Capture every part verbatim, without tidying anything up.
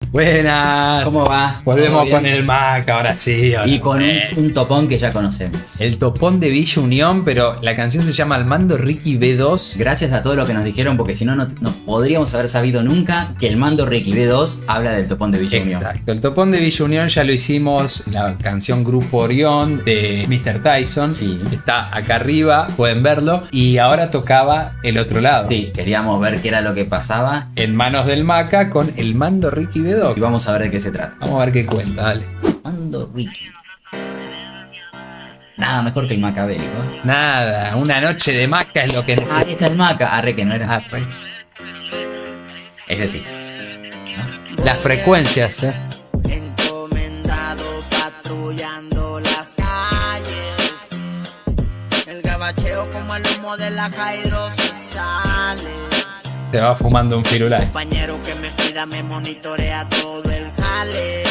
Buenas. ¿Cómo va? Volvemos con el Maca, ahora sí. Ahora y con un, eh. un topón que ya conocemos. El topón de Villa Unión, pero la canción se llama Al Mando Ricky B dos. Gracias a todo lo que nos dijeron, porque si no, no, no podríamos haber sabido nunca que el Mando Ricky B dos habla del topón de Villa Unión. Exacto, el topón de Villa Unión ya lo hicimos en la canción Grupo Orión de mister Tyson. Sí. Está acá arriba, pueden verlo. Y ahora tocaba el otro lado. Sí, queríamos ver qué era lo que pasaba. En manos del Maca con el Mando Ricky B dos. Y vamos a ver de qué se trata. Vamos a ver qué cuenta, dale. Mando Ricky. Nada mejor que el macabélico. Nada, una noche de Maca es lo que necesita. Ah, está el Maca. Arre que no era. Arre. Ese sí. ¿No? Las frecuencias, eh. Encomendado patrullando las calles. El gabacheo como el humo de la Jairo se sale. Se va fumando un firulais. Compañero que me cuida me monitorea todo el jale.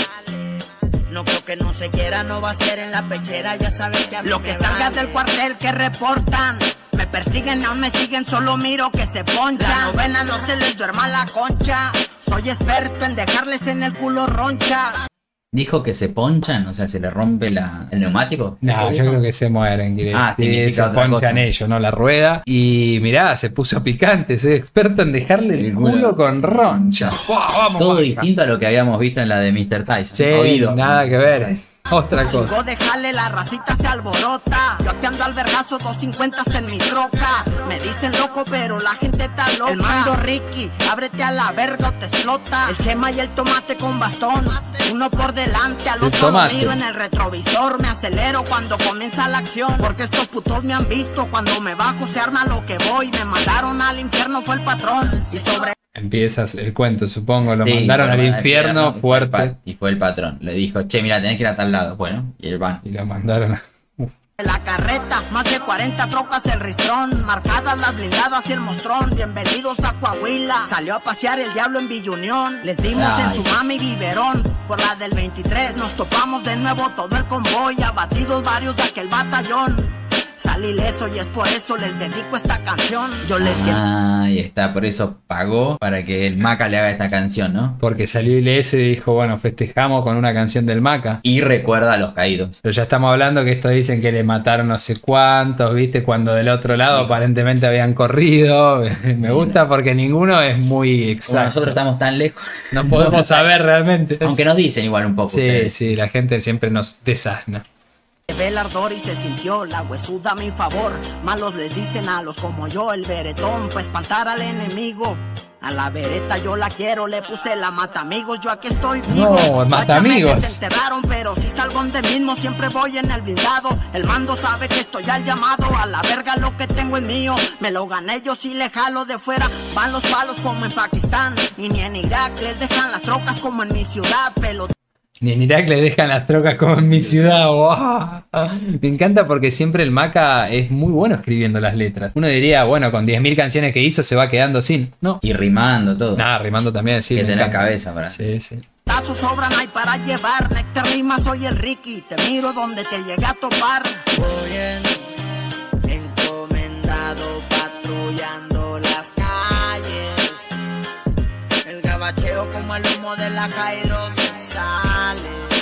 No creo que no se quiera, no va a ser en la pechera, ya saben que a mí lo que salga del cuartel que reportan. Me persiguen, no me siguen, solo miro que se ponchan. La novena no se les duerma la concha. Soy experto en dejarles en el culo ronchas. Dijo que se ponchan, o sea, se le rompe la, el neumático. No, yo creo que se mueren, quiere Ah, decir, se otra ponchan cosa. ellos, ¿no? La rueda. Y mirá, se puso picante, soy experto en dejarle el, El culo culo. con roncha. Buah, vamos, Todo Maca. distinto a lo que habíamos visto en la de mister Tyson. Sí, Oído. nada que ver. Otra cosa. Chico, déjale, la racita se alborota. Yo aquí ando al vergazo, dos cincuenta en mi troca. Me dicen loco, pero la gente está loca. El Mando Ricky, ábrete a la verga o te explota. El Chema y el tomate con bastón. Uno por delante, al El otro lo tomate. miro en el retrovisor. Me acelero cuando comienza la acción. Porque estos putos me han visto. Cuando me bajo se arma lo que voy. Me mandaron al infierno, fue el patrón. Y sobre Empiezas el cuento, supongo. Lo Sí, mandaron al bueno, infierno y fue el fuerte. pa- Y fue el patrón. Le dijo, che, mira, tenés que ir a tal lado. Bueno, y él va. Y lo mandaron a... la carreta, más de cuarenta trocas el ristrón, marcadas las blindadas y el mostrón. Bienvenidos a Coahuila. Salió a pasear el diablo en Villa Unión. Les dimos Ay. en su mami biberón. Por la del veintitrés nos topamos de nuevo todo el convoy. Abatidos varios de aquel batallón. Salí ileso y es por eso les dedico esta canción. Yo les llevo Ahí está, por eso pagó para que el Maca le haga esta canción, ¿no? Porque salió ileso y dijo, bueno, festejamos con una canción del Maca. Y recuerda a los caídos. Pero ya estamos hablando que estos dicen que le mataron no sé cuántos, ¿viste? Cuando del otro lado aparentemente habían corrido. Me gusta porque ninguno es muy Como exacto. nosotros estamos tan lejos, No podemos saber realmente. aunque nos dicen igual un poco. Sí, ustedes. sí, la gente siempre nos desasna. Ve el ardor y se sintió la huesuda a mi favor. Malos les dicen a los como yo el veretón, pues espantar al enemigo. A la vereta yo la quiero, le puse la mata amigos, yo aquí estoy vivo. No, el matamigos. Se enterraron, pero si salgo donde mismo siempre voy en el blindado. El mando sabe que estoy al llamado, a la verga lo que tengo es mío. Me lo gané yo si le jalo de fuera, van los palos como en Pakistán. Y ni en Irak les dejan las trocas como en mi ciudad, pelota. Ni en Irak le dejan las trocas como en mi ciudad. ¡Wow! Me encanta porque siempre el Maca es muy bueno escribiendo las letras. Uno diría, bueno, con diez mil canciones que hizo se va quedando sin. No. Y rimando todo. Nada, rimando también, sí. que me tener encanta. cabeza para. Sí, sí. Tazos sobran hay para llevar, Nectar rima soy el Ricky, te miro donde te llegué a topar. Voy en encomendado patrullando las calles. El gabacheo como el humo de la Jairo se sale.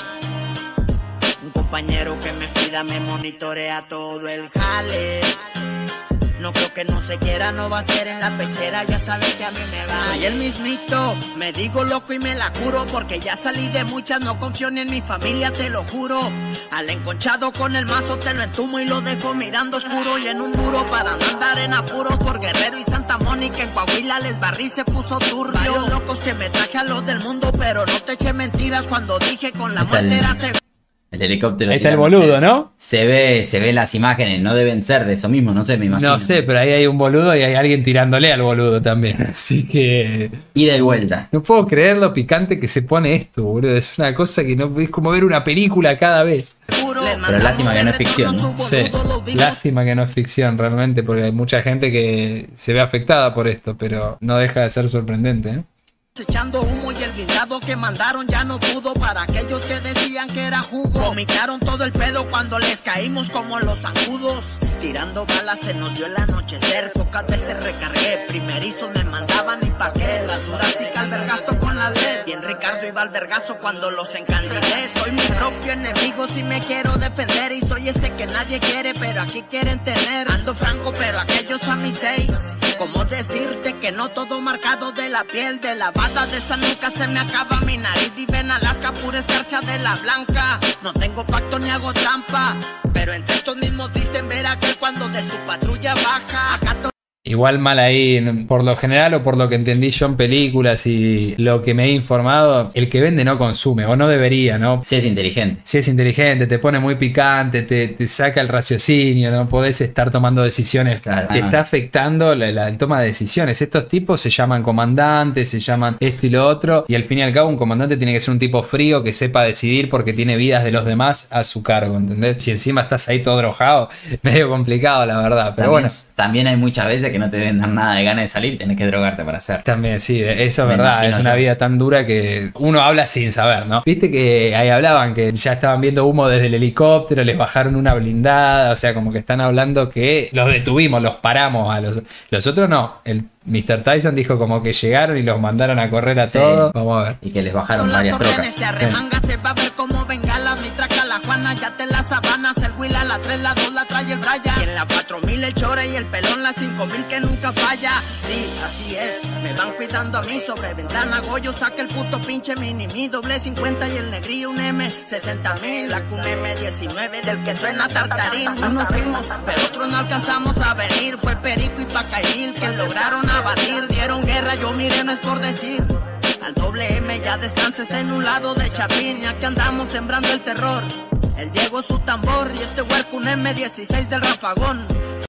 Un compañero que me cuida me monitorea todo el jale. No creo que no se quiera, no va a ser en la pechera, ya saben que a mí me va. Soy el mismito, me digo loco y me la curo, porque ya salí de muchas, no confío ni en mi familia, te lo juro. Al enconchado con el mazo te lo entumo y lo dejo mirando oscuro y en un duro para no andar en apuros. Por Guerrero y Santa Mónica en Coahuila les barrí, se puso turbio. Varios locos que me traje a los del mundo, pero no te eché mentiras cuando dije con la Está el- muerte era seguro. El helicóptero. Ahí está el tirando, boludo, se- ¿no? Se ve, se ve las imágenes, no deben ser de eso mismo, no sé, me imagino. No sé, pero ahí hay un boludo y hay alguien tirándole al boludo también. Así que... Ida y vuelta. No puedo creer lo picante que se pone esto, boludo. Es una cosa que no es como ver una película cada vez. Pero lástima que no es ficción, ¿no? Sí, lástima que no es ficción realmente, porque hay mucha gente que se ve afectada por esto, pero no deja de ser sorprendente, ¿eh? Echando humo y el blindado que mandaron ya no pudo. Para aquellos que decían que era jugo, vomitaron todo el pedo cuando les caímos como los zancudos. Tirando balas se nos dio el anochecer, pocas veces recargué. Primerizo me mandaban y pa' qué, las duras y calvergazo con la led. Bien Ricardo iba al vergazo cuando los encandilé. Soy mi propio enemigo si me quiero defender. Y soy ese que nadie quiere, pero aquí quieren tener. Ando franco, pero aquellos a mis seis. ¿Cómo decirte que no todo marcado de la piel? De la bata de esa nunca se me acaba mi nariz. Vive en Alaska, pura escarcha de la blanca. No tengo pacto ni hago trampa, pero entre estos mismos dicen ver aquel cuando de su patrulla baja. Acá Igual mal ahí, por lo general o por lo que entendí yo en películas y lo que me he informado, el que vende no consume, o no debería, ¿no? Si es inteligente. Si es inteligente, te pone muy picante, te, te saca el raciocinio, no podés estar tomando decisiones. Claro. Te está afectando la, la toma de decisiones. Estos tipos se llaman comandantes, se llaman esto y lo otro, y al fin y al cabo un comandante tiene que ser un tipo frío que sepa decidir porque tiene vidas de los demás a su cargo, ¿entendés? Si encima estás ahí todo drogado, medio complicado la verdad, pero también, bueno. También hay muchas veces que no te den nada de ganas de salir y tenés que drogarte para hacer. También, sí, eso es Me verdad. Es una yo. vida tan dura que uno habla sin saber, ¿no? Viste que ahí hablaban que ya estaban viendo humo desde el helicóptero, les bajaron una blindada, o sea, como que están hablando que los detuvimos, los paramos a los... Los otros no, el mister Tyson dijo como que llegaron y los mandaron a correr a Sí. todos. Vamos a ver. Y que les bajaron las varias órdenes trocas. se arremanga, se va a ver cómo bengalas. Mi traca la Juana, ya te la sabanas. El Willa, la tres, la dos, la trae el Braya. Y en la cuatro mil el Chore y el Pelón, la cinco mil que nunca falla. Sí, así es, me van cuidando a mí. Sobre ventana Goyo, saca el puto pinche mini mi. Doble cincuenta y el negrío un M sesenta mil. La un M diecinueve del que suena tartarín. Unos fuimos, pero otros no alcanzamos a venir. Fue Perico y Pacail que lograron abatir. Dieron guerra, yo miré, no es por decir. Al doble M ya descansa, está en un lado de Chapín. Y aquí andamos sembrando el terror. El Diego su tambor y este huerco un M dieciséis del Rafagón.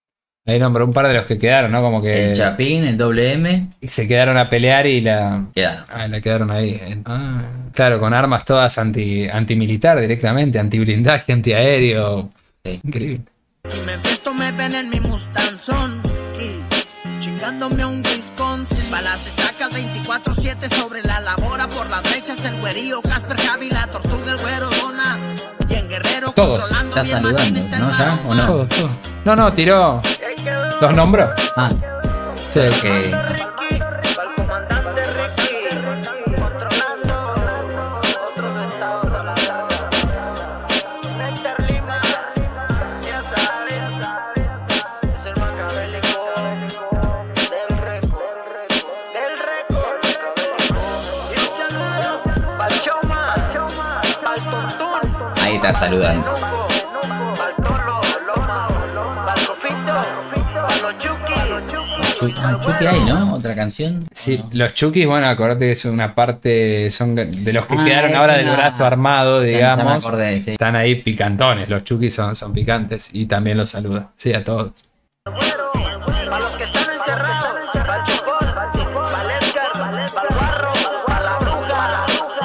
Ahí nombró un par de los que quedaron, ¿no? Como que El Chapín, el doble M, se quedaron a pelear y la... quedaron. Ah, la quedaron ahí. Ah, claro, con armas todas anti, antimilitar directamente, antiblindaje, antiaéreo. Sí. Increíble. Si me vesto me ven en mi Mustang Sonski, chingándome un Wisconsin. Balas estacas veinticuatro siete sobre la labora. Por las brechas el güerío, Casper Javi, la tortuga, el güero Donas. Y en Guerrero Todos. controlando Está bien saludando, machín, está ¿no? en ¿Ya? Maroma. ¿O no? Todos, todos. No, no, tiró. ¿Los nombró? Ah, Sí. que ahí está saludando. Chu- ah, Chucky ahí, ¿no? Otra canción. Sí, los Chukis, bueno, acordate que es una parte, son de los que Ah, quedaron es ahora del una- brazo armado, Ya- ya me digamos. acordé, sí. Están ahí picantones, los Chukis son, son picantes y también los saluda. Sí, a todos. Para los que están encerrados, para el chupón, para el Edgar, para el guarro, para la bruja.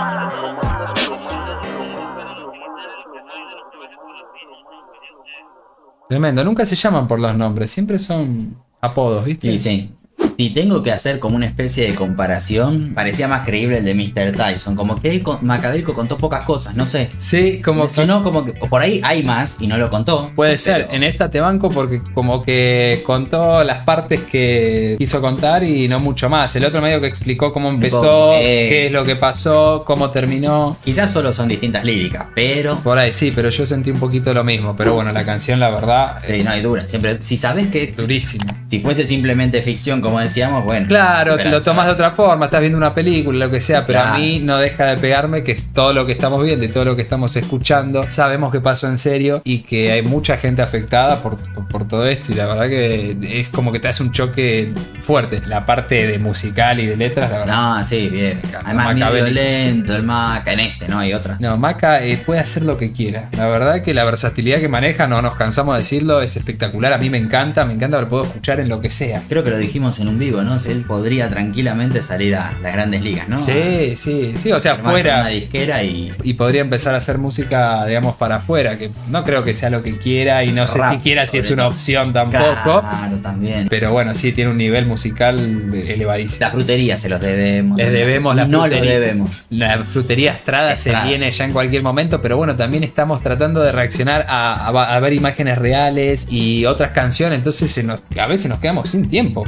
Tremendo, nunca se llaman por los nombres, siempre son apodos, ¿viste? Sí, sí. Si tengo que hacer como una especie de comparación, parecía más creíble el de mister Tyson. Como que él, con- Macabérico contó pocas cosas, no sé. Sí, como Me que sonó como que o por ahí hay más y no lo contó. puede ser. pero- En esta te banco porque como que contó las partes que quiso contar y no mucho más. El otro medio que explicó cómo empezó, Eh. qué es lo que pasó, cómo terminó. Quizás solo son distintas líricas, pero. Por ahí sí, pero yo sentí un poquito lo mismo. Pero bueno, la canción, la verdad, Sí, es no hay dura. Siempre, si sabes que durísima. si fuese simplemente ficción, como decíamos, bueno. Claro, te esperanza. lo tomas de otra forma, estás viendo una película, lo que sea, pero Claro. a mí no deja de pegarme que es todo lo que estamos viendo y todo lo que estamos escuchando. Sabemos que pasó en serio y que hay mucha gente afectada por, por, por todo esto y la verdad que es como que te hace un choque fuerte. La parte de musical y de letras, la verdad. No, sí, bien. Además, muy Macabélico. violento, el Maca en este, ¿no? Hay otra. No, Maca eh, puede hacer lo que quiera. La verdad que la versatilidad que maneja, no nos cansamos de decirlo, es espectacular. A mí me encanta, me encanta, lo puedo escuchar en lo que sea. Creo que lo dijimos en un vivo, ¿no? Él podría tranquilamente salir a las grandes ligas, ¿no? Sí, sí, sí, o sea, A firmar con fuera. una disquera y. Y podría empezar a hacer música, digamos, para afuera, que no creo que sea lo que quiera y no sé Rap, siquiera si es sobre una todo. opción tampoco. Claro, también. Pero bueno, sí tiene un nivel musical de- elevadísimo. La frutería se los debemos. Les debemos la No lo frutería. debemos. La frutería Estrada, Estrada. se viene ya en cualquier momento, pero bueno, también estamos tratando de reaccionar a, a- a ver imágenes reales y otras canciones, entonces se nos, a veces nos quedamos sin tiempo, pero bueno,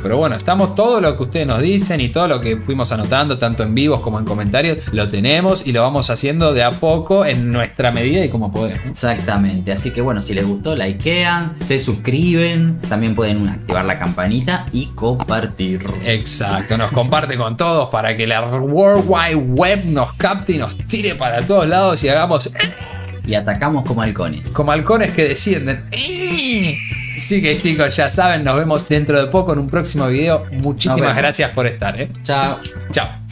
estamos todo lo que ustedes nos dicen y todo lo que fuimos anotando, tanto en vivos como en comentarios, lo tenemos y lo vamos haciendo de a poco en nuestra medida y como podemos. Exactamente, así que bueno, si les gustó, likean, se suscriben, también pueden activar la campanita y compartir. Exacto, nos comparte con todos para que la World Wide Web nos capte y nos tire para todos lados y hagamos... Y atacamos como halcones. Como halcones que descienden. Así que chicos, ya saben, nos vemos dentro de poco en un próximo video. Muchísimas gracias por estar, ¿eh? Chao. Chao.